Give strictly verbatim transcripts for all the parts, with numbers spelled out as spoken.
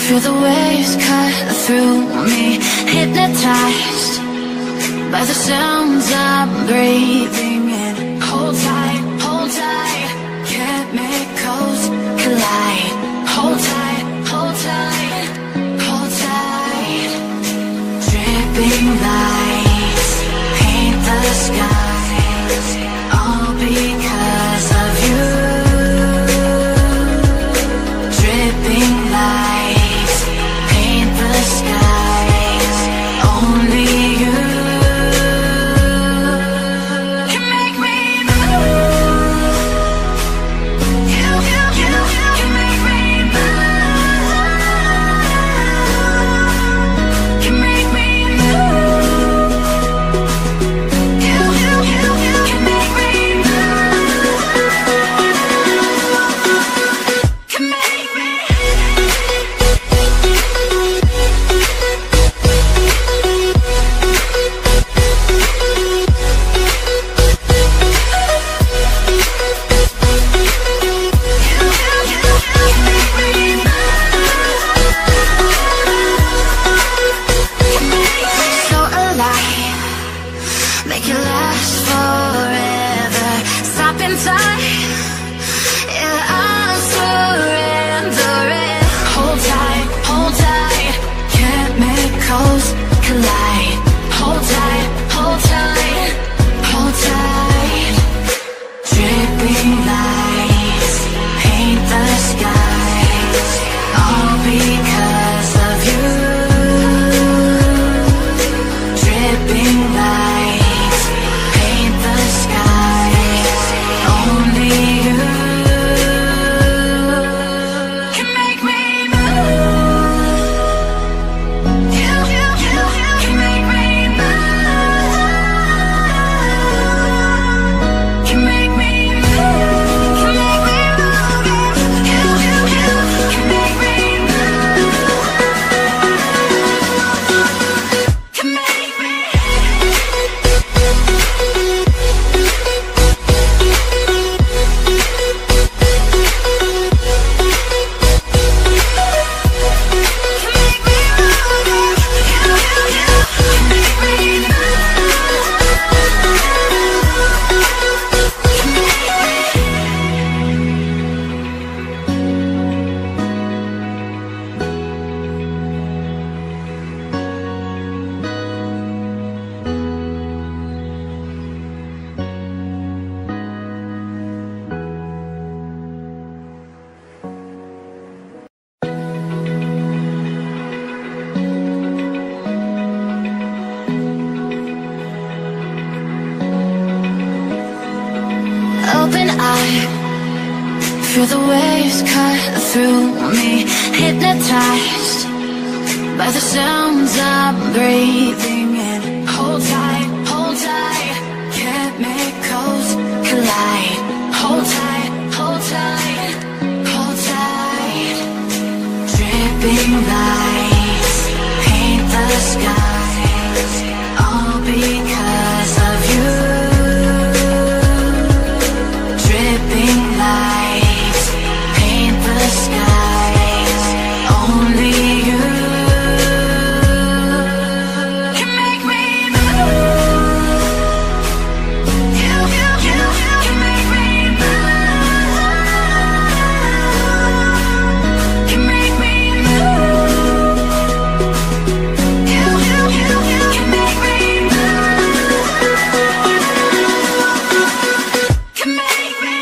Feel the waves cut through me, hypnotized by the sounds I'm breathing in. Hold tight, hold tight, chemicals collide. Hold tight, hold tight, hold tight. Dripping lights paint the skies, all because of you. Dripping lights paint the skies, only you can make me move. You, you, you can make me move. Can make me move. You, you, you can make me move. Can make me. So alive, make it last forever. Stop in time, yeah, I'm surrendering. Hold tight, hold tight, chemicals collide. Hold tight, hold tight, hold tight. Dripping lights paint the skies, all because of you. Dripping lights paint the skies, only you can make me move. You, you, you can make me move. Can make me move. Can make me move. You, you, you can make me move. Can make me. Open eye, feel the waves cut through me, hypnotized by the sounds I'm breathing in. Hold tight, hold tight, chemicals collide. Hold tight, hold tight, hold tight. Dripping lights paint the skies, all because of you. Dripping lights paint the skies, only you can make me move. You, you, you can make me move. Can make me move. You, you, you can make me move. Can make me.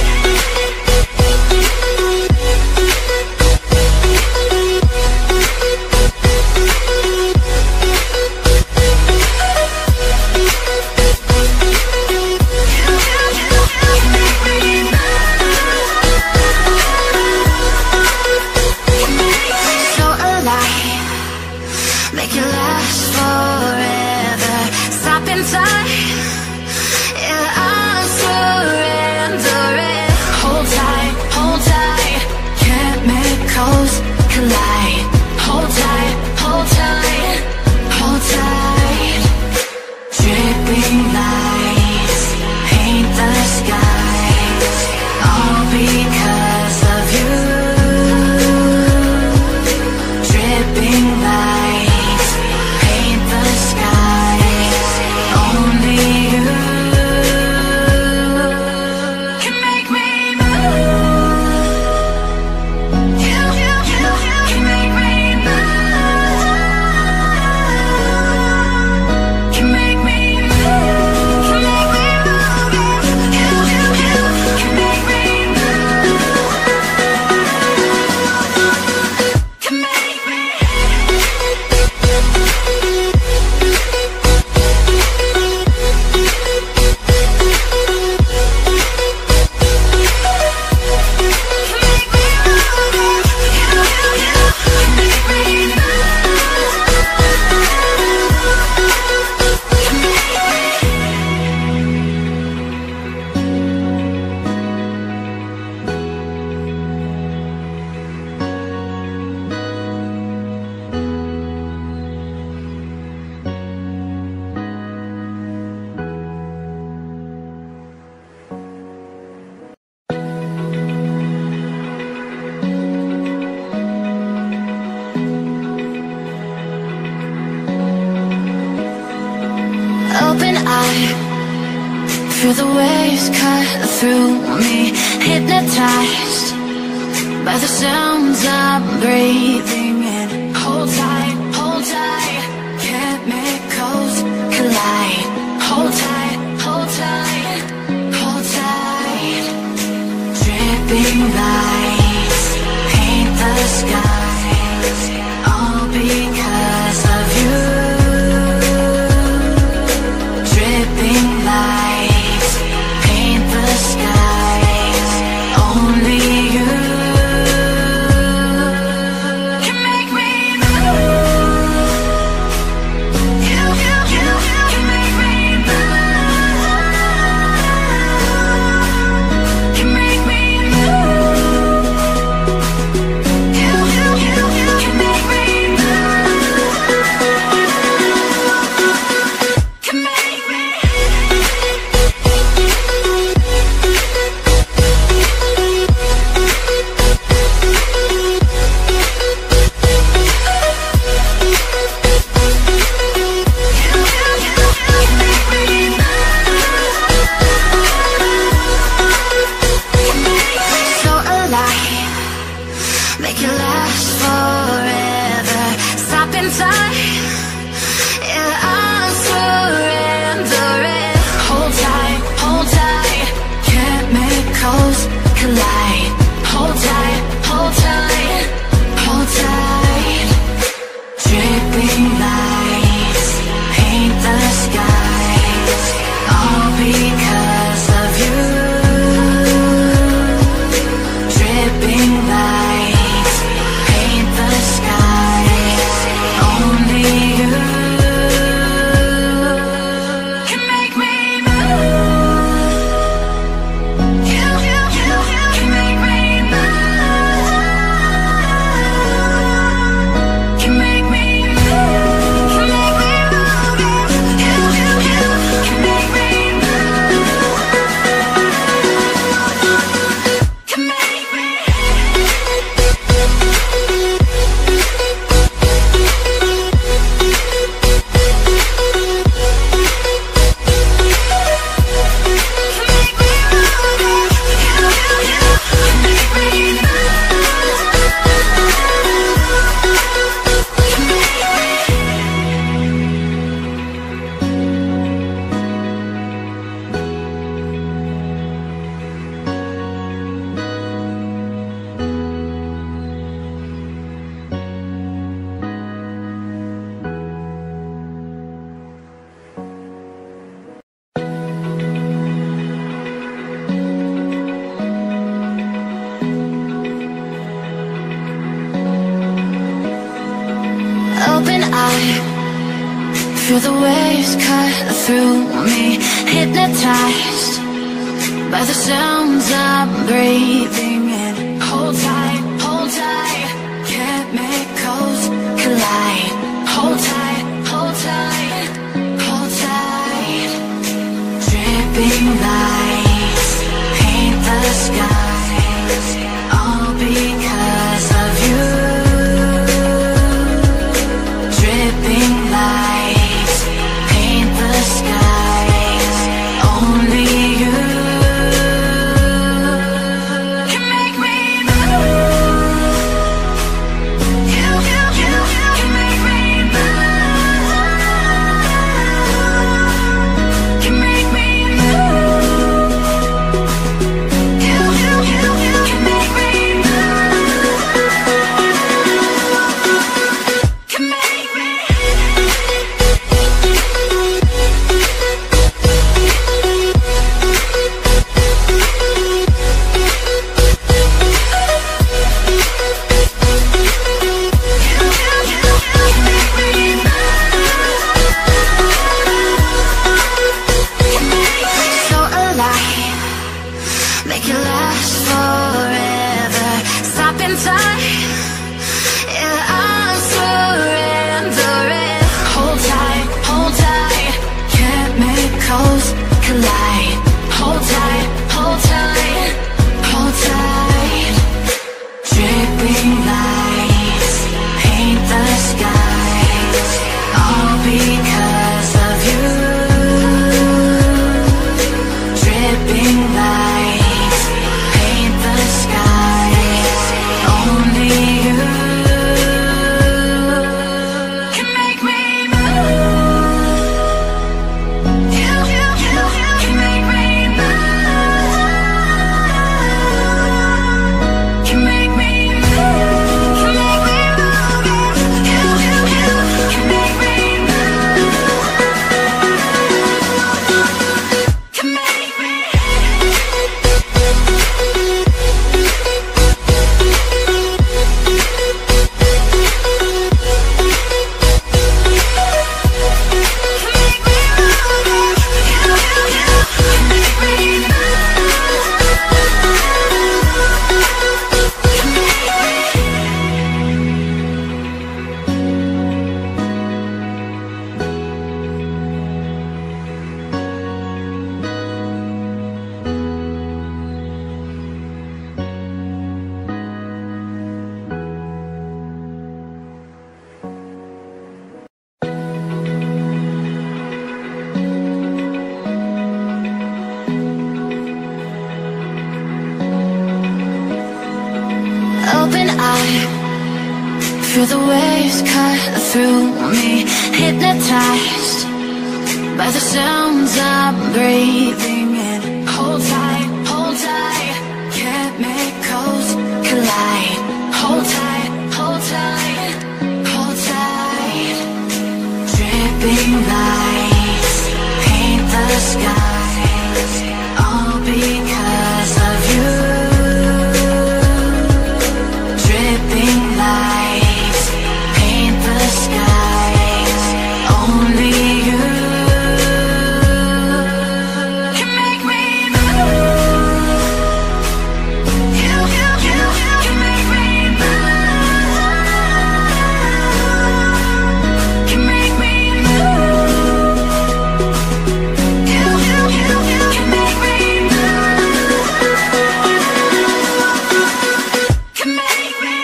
So alive, make it last forever. Stop in time, yeah, I'm surrendering. Hold tight, hold tight, chemicals collide. Hold tight, hold tight, hold tight. Dripping lights paint the skies, all because of you. Feel the waves cut through me, hypnotized by the sounds I'm breathing in. Hold tight, hold tight, chemicals collide. Hold tight, hold tight, hold tight. Dripping lights paint the skies, all because of you. Dripping lights paint the skies, only you can make me move. You, you, you can make me move. Can make me move. You, you, you can make me move. Can make me. So alive, make it last forever. Stop in time, yeah, I'm surrendering. Hold tight, hold tight, chemicals collide. Hold tight, hold tight, hold tight. Dripping lights paint the skies, all because of you. Dripping lights paint the skies, only you can make me move. You, you, you can make me move. Can make me move. Can make me move. You, you, you can make me move. Can make me. Open eye, feel the waves cut through me, hypnotized by the sounds I'm breathing in. Hold tight, hold tight, chemicals collide. Hold tight, hold tight, hold tight. Dripping lights paint the skies, all because of you. Dripping lights paint the skies, only you can make me move. hypnotized by the sounds I'm breathing in. Hold tight, hold tight, chemicals collide. Hold tight, hold tight, hold tight. Dripping lights paint the skies, all because of you. Dripping lights paint the skies, only you can make me move. You, you, you, can make me move. Can make me move. You, you, you, can make me move. Can make me.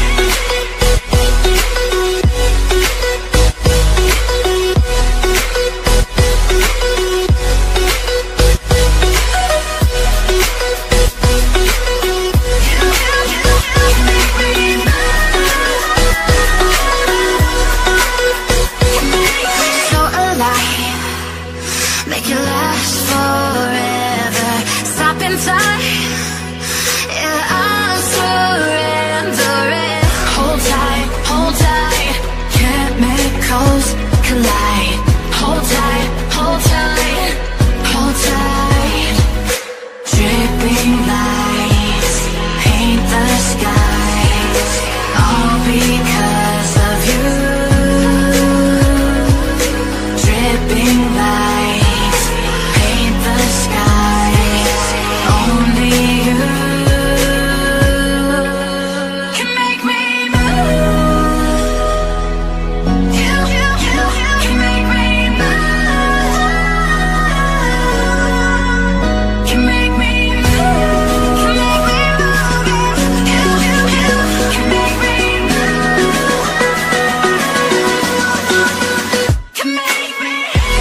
So alive, make it last forever. Stop inside, yeah, I'm surrendering. Hold tight, hold tight, chemicals collide. Hold tight, hold tight, hold tight. Dripping lights paint the skies, all because of you. Dripping lights paint the skies, only you can make me move. You, you, you, can make me move. Can make me move. Can make me move. You, you, you, can make me move. Can make me.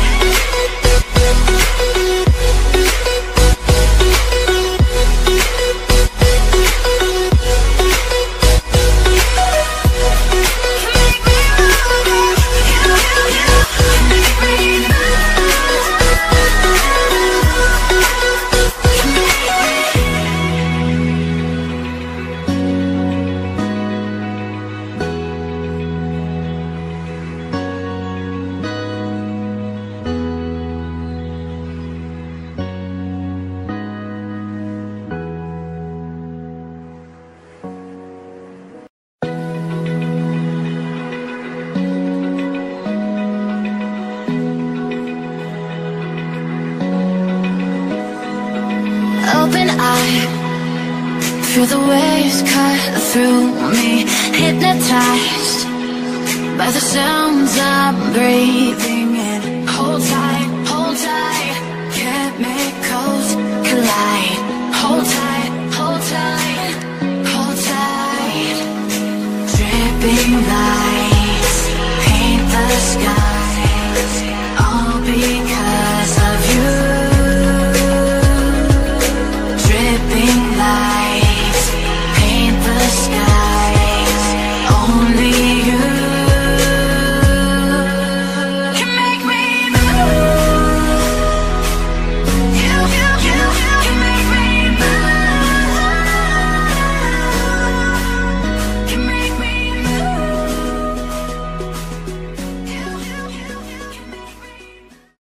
Open eye, feel the waves cut through me. Hypnotized by the sounds I'm breathing.